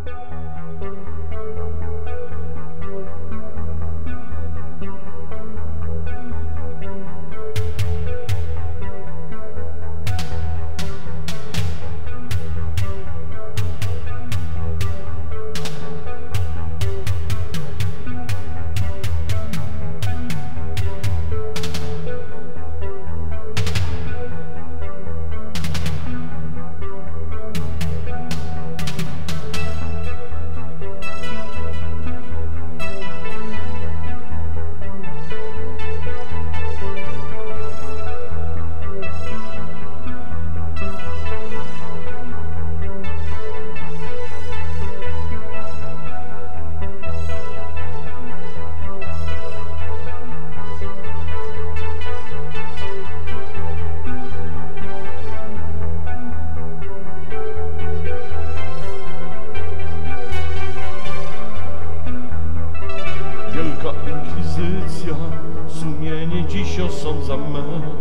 Wielka inkwizycja, sumienie dziś osądza me.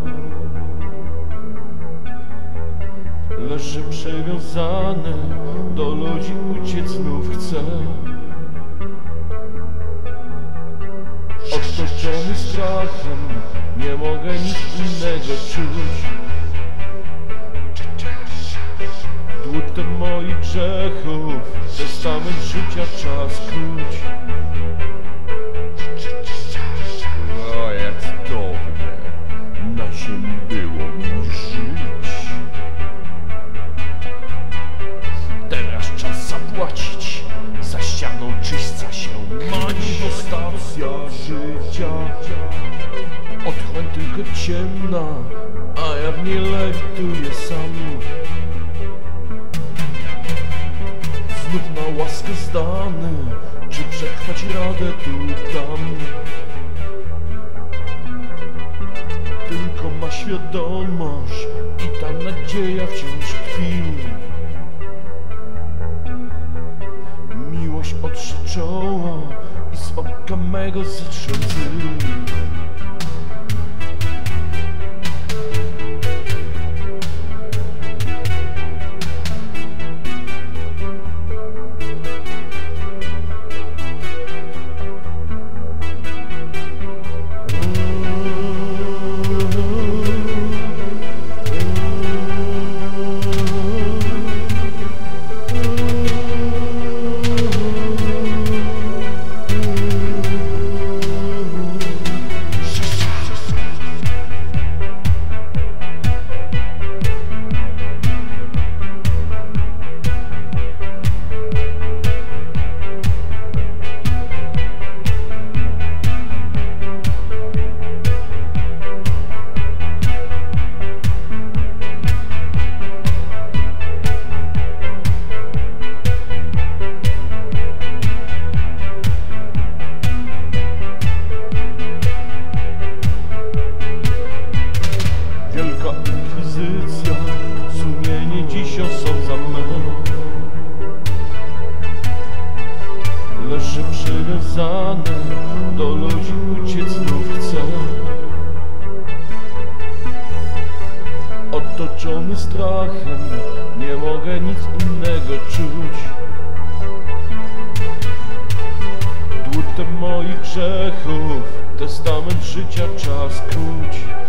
Leży przywiązany, do ludzi uciec znów chce. Otoczony strachem, nie mogę nic innego czuć. Dłutem moich grzechów, testament życia czas króć. O, jak cudownie na ziemi było mi żyć. Teraz czas zapłacić, za ścianą czyśca się Manifestacja życia, otchłań tylko ciemna, a ja w niej lektuję sam. Znów na łaskę zdany, czy przetrwać radę tu tam? Tylko ma świadomość i ta nadzieja wciąż tkwi. Miłość otrze czoło i z oka mego zetrze łzy. Wielka inkwizycja, sumienie dziś osądza me. Leży przywiązany, do ludzi uciec znów chce. Otoczony strachem, nie mogę nic innego czuć. Dłutem moich grzechów, testament życia czas króć.